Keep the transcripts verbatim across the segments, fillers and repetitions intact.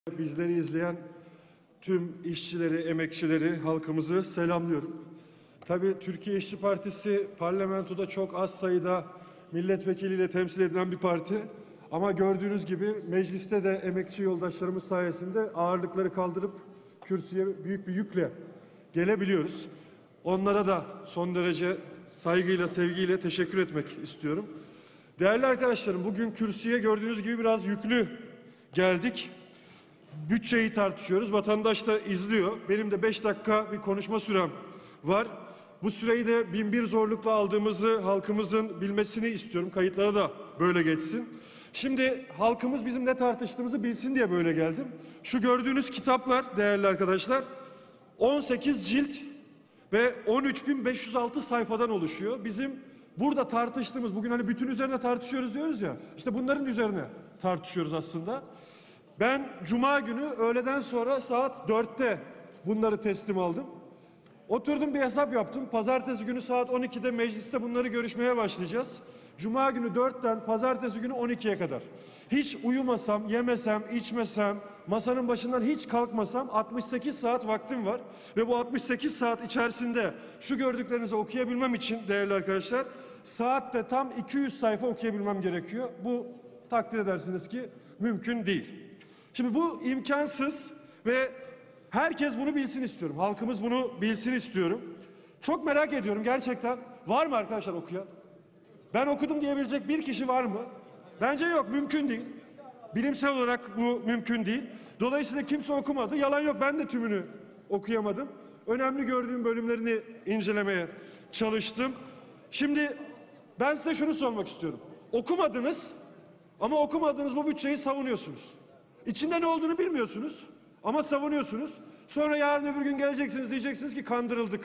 Bizleri izleyen tüm işçileri, emekçileri, halkımızı selamlıyorum. Tabii Türkiye İşçi Partisi parlamentoda çok az sayıda milletvekiliyle temsil edilen bir parti. Ama gördüğünüz gibi mecliste de emekçi yoldaşlarımız sayesinde ağırlıkları kaldırıp kürsüye büyük bir yükle gelebiliyoruz. Onlara da son derece saygıyla, sevgiyle teşekkür etmek istiyorum. Değerli arkadaşlarım, bugün kürsüye gördüğünüz gibi biraz yüklü geldik. Bütçeyi tartışıyoruz. Vatandaş da izliyor. Benim de beş dakika bir konuşma sürem var. Bu süreyi de bin bir zorlukla aldığımızı halkımızın bilmesini istiyorum. Kayıtlara da böyle geçsin. Şimdi halkımız bizim ne tartıştığımızı bilsin diye böyle geldim. Şu gördüğünüz kitaplar değerli arkadaşlar on sekiz cilt ve on üç bin beş yüz altı sayfadan oluşuyor. Bizim burada tartıştığımız, bugün hani bütün üzerine tartışıyoruz diyoruz ya, işte bunların üzerine tartışıyoruz aslında. Ben Cuma günü öğleden sonra saat dörtte bunları teslim aldım. Oturdum, bir hesap yaptım. Pazartesi günü saat on ikide mecliste bunları görüşmeye başlayacağız. Cuma günü dörtten pazartesi günü on ikiye kadar. Hiç uyumasam, yemesem, içmesem, masanın başından hiç kalkmasam altmış sekiz saat vaktim var. Ve bu altmış sekiz saat içerisinde şu gördüklerinizi okuyabilmem için değerli arkadaşlar, saatte tam iki yüz sayfa okuyabilmem gerekiyor. Bu takdir edersiniz ki mümkün değil. Şimdi bu imkansız ve herkes bunu bilsin istiyorum. Halkımız bunu bilsin istiyorum. Çok merak ediyorum gerçekten. Var mı arkadaşlar okuyan? Ben okudum diyebilecek bir kişi var mı? Bence yok, mümkün değil. Bilimsel olarak bu mümkün değil. Dolayısıyla kimse okumadı. Yalan yok, ben de tümünü okuyamadım. Önemli gördüğüm bölümlerini incelemeye çalıştım. Şimdi ben size şunu sormak istiyorum. Okumadınız ama okumadığınız bu bütçeyi savunuyorsunuz. İçinde ne olduğunu bilmiyorsunuz ama savunuyorsunuz. Sonra yarın öbür gün geleceksiniz, diyeceksiniz ki kandırıldık.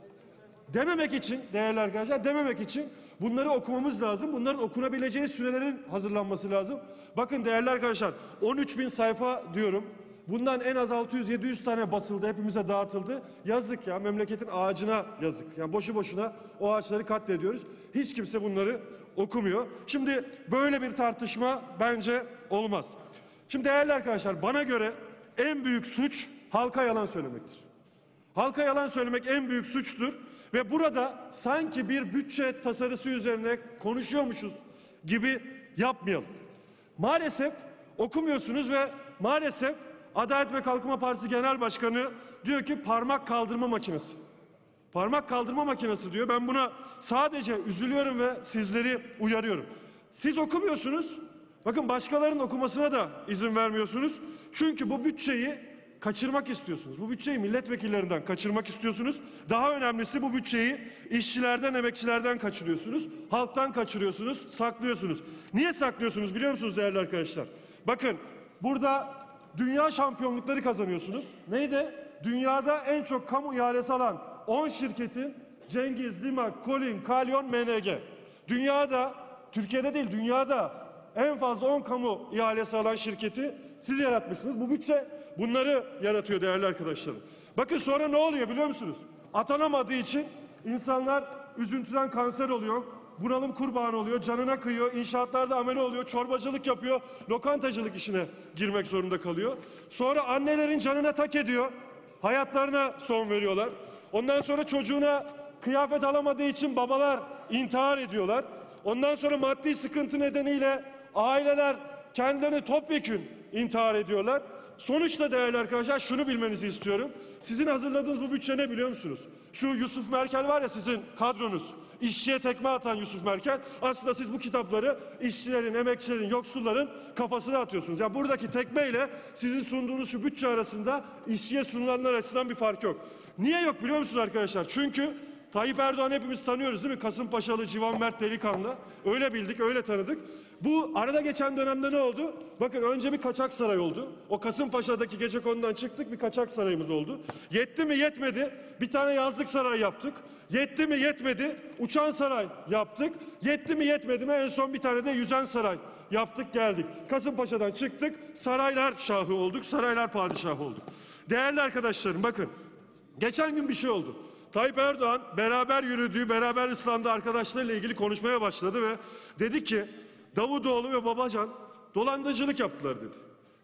Dememek için değerli arkadaşlar, dememek için bunları okumamız lazım. Bunların okunabileceği sürelerin hazırlanması lazım. Bakın değerli arkadaşlar, on üç bin sayfa diyorum. Bundan en az altı yüz yedi yüz tane basıldı, hepimize dağıtıldı. Yazık ya, memleketin ağacına yazık. Yani boşu boşuna o ağaçları katlediyoruz. Hiç kimse bunları okumuyor. Şimdi böyle bir tartışma bence olmaz. Şimdi değerli arkadaşlar, bana göre en büyük suç halka yalan söylemektir. Halka yalan söylemek en büyük suçtur ve burada sanki bir bütçe tasarısı üzerine konuşuyormuşuz gibi yapmayalım. Maalesef okumuyorsunuz ve maalesef Adalet ve Kalkınma Partisi Genel Başkanı diyor ki parmak kaldırma makinesi. Parmak kaldırma makinesi diyor. Ben buna sadece üzülüyorum ve sizleri uyarıyorum. Siz okumuyorsunuz. Bakın başkalarının okumasına da izin vermiyorsunuz. Çünkü bu bütçeyi kaçırmak istiyorsunuz. Bu bütçeyi milletvekillerinden kaçırmak istiyorsunuz. Daha önemlisi, bu bütçeyi işçilerden, emekçilerden kaçırıyorsunuz. Halktan kaçırıyorsunuz, saklıyorsunuz. Niye saklıyorsunuz biliyor musunuz değerli arkadaşlar? Bakın burada dünya şampiyonlukları kazanıyorsunuz. Neydi? Dünyada en çok kamu ihalesi alan on şirketin Cengiz, Limak, Kolin, Kalyon, M N G. Dünyada, Türkiye'de değil dünyada en fazla on kamu ihalesi alan şirketi siz yaratmışsınız. Bu bütçe bunları yaratıyor değerli arkadaşlarım. Bakın sonra ne oluyor biliyor musunuz? Atanamadığı için insanlar üzüntüden kanser oluyor, bunalım kurbanı oluyor, canına kıyıyor, inşaatlarda amele oluyor, çorbacılık yapıyor, lokantacılık işine girmek zorunda kalıyor. Sonra annelerin canına tak ediyor, hayatlarına son veriyorlar. Ondan sonra çocuğuna kıyafet alamadığı için babalar intihar ediyorlar. Ondan sonra maddi sıkıntı nedeniyle aileler kendilerini topyekün intihar ediyorlar. Sonuçta değerli arkadaşlar şunu bilmenizi istiyorum. Sizin hazırladığınız bu bütçe ne biliyor musunuz? Şu Yusuf Merkel var ya, sizin kadronuz. İşçiye tekme atan Yusuf Merkel. Aslında siz bu kitapları işçilerin, emekçilerin, yoksulların kafasına atıyorsunuz. Yani buradaki tekmeyle sizin sunduğunuz şu bütçe arasında işçiye sunulanlar açısından bir fark yok. Niye yok biliyor musunuz arkadaşlar? Çünkü Tayyip Erdoğan hepimiz tanıyoruz değil mi? Kasımpaşalı, civan mert delikanlı. Öyle bildik, öyle tanıdık. Bu arada geçen dönemde ne oldu? Bakın önce bir kaçak saray oldu. O Kasımpaşa'daki gecekondudan çıktık, bir kaçak sarayımız oldu. Yetti mi yetmedi, bir tane yazlık saray yaptık. Yetti mi yetmedi, uçan saray yaptık. Yetti mi yetmedi mi, en son bir tane de yüzen saray yaptık geldik. Kasımpaşa'dan çıktık, saraylar şahı olduk, saraylar padişahı olduk. Değerli arkadaşlarım bakın, geçen gün bir şey oldu. Tayyip Erdoğan beraber yürüdüğü, beraber ıslandığı arkadaşlarıyla ilgili konuşmaya başladı ve dedi ki Davutoğlu ve Babacan dolandırıcılık yaptılar dedi.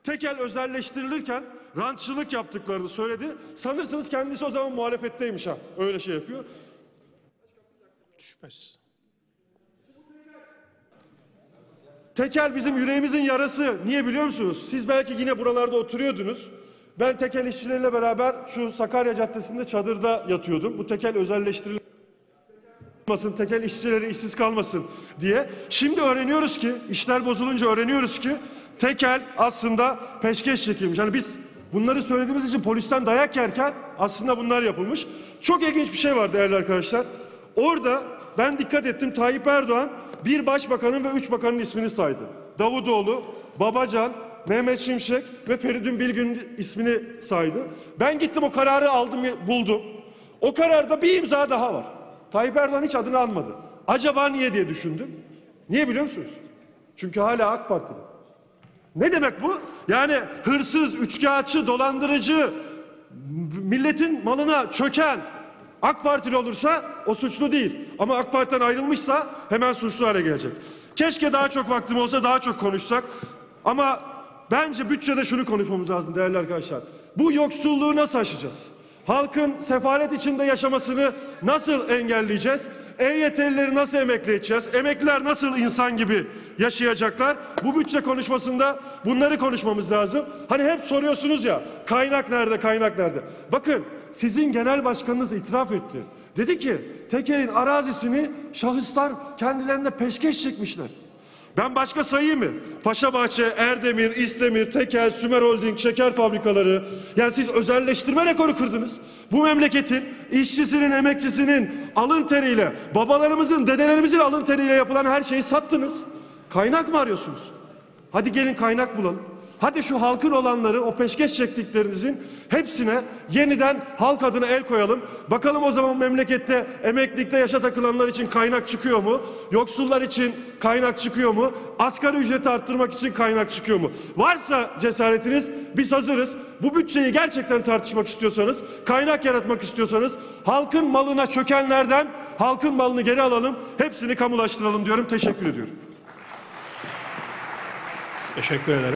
Tekel özelleştirilirken rantçılık yaptıklarını söyledi. Sanırsınız kendisi o zaman muhalefetteymiş ha. Öyle şey yapıyor. Şüphesiz. Tekel bizim yüreğimizin yarası. Niye biliyor musunuz? Siz belki yine buralarda oturuyordunuz. Ben tekel işçileriyle beraber şu Sakarya Caddesi'nde çadırda yatıyordum. Bu tekel özelleştirilmesin, tekel işçileri işsiz kalmasın diye. Şimdi öğreniyoruz ki, işler bozulunca öğreniyoruz ki tekel aslında peşkeş çekilmiş. Yani biz bunları söylediğimiz için polisten dayak yerken aslında bunlar yapılmış. Çok ilginç bir şey var değerli arkadaşlar. Orada ben dikkat ettim, Tayyip Erdoğan bir başbakanın ve üç bakanın ismini saydı. Davutoğlu, Babacan, Mehmet Şimşek ve Feridun Bilgin'in ismini saydı. Ben gittim o kararı aldım, buldum. O kararda bir imza daha var. Tayyip Erdoğan hiç adını almadı. Acaba niye diye düşündüm. Niye biliyor musunuz? Çünkü hala AK Parti'de. Ne demek bu? Yani hırsız, üçkağıtçı, dolandırıcı, milletin malına çöken AK Partili olursa o suçlu değil. Ama AK Parti'den ayrılmışsa hemen suçlu hale gelecek. Keşke daha çok vaktim olsa daha çok konuşsak. Ama bence bütçede şunu konuşmamız lazım değerli arkadaşlar. Bu yoksulluğu nasıl aşacağız? Halkın sefalet içinde yaşamasını nasıl engelleyeceğiz? E Y T'lileri nasıl emekli edeceğiz? Emekliler nasıl insan gibi yaşayacaklar? Bu bütçe konuşmasında bunları konuşmamız lazım. Hani hep soruyorsunuz ya, kaynak nerede, kaynak nerede? Bakın sizin genel başkanınız itiraf etti. Dedi ki Tekel'in arazisini şahıslar kendilerine peşkeş çekmişler. Ben başka sayayım mı? Paşabahçe, Erdemir, İsdemir, Tekel, Sümer Holding, şeker fabrikaları. Yani siz özelleştirme rekoru kırdınız. Bu memleketin işçisinin, emekçisinin alın teriyle, babalarımızın, dedelerimizin alın teriyle yapılan her şeyi sattınız. Kaynak mı arıyorsunuz? Hadi gelin kaynak bulalım. Hadi şu halkın olanları, o peşkeş çektiklerinizin hepsine yeniden halk adına el koyalım. Bakalım o zaman memlekette emeklilikte yaşa takılanlar için kaynak çıkıyor mu? Yoksullar için kaynak çıkıyor mu? Asgari ücreti arttırmak için kaynak çıkıyor mu? Varsa cesaretiniz biz hazırız. Bu bütçeyi gerçekten tartışmak istiyorsanız, kaynak yaratmak istiyorsanız halkın malına çökenlerden halkın malını geri alalım. Hepsini kamulaştıralım diyorum. Teşekkür ediyorum. Teşekkür ederim.